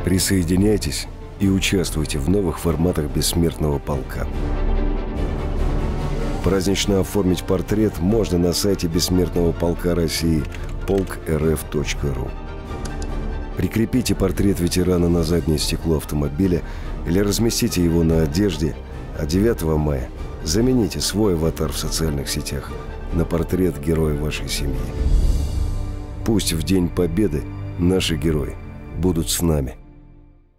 Присоединяйтесь и участвуйте в новых форматах бессмертного полка. Празднично оформить портрет можно на сайте Бессмертного полка России polk.rf.ru. Прикрепите портрет ветерана на заднее стекло автомобиля или разместите его на одежде, а 9 мая замените свой аватар в социальных сетях на портрет героя вашей семьи. Пусть в День Победы наши герои будут с нами.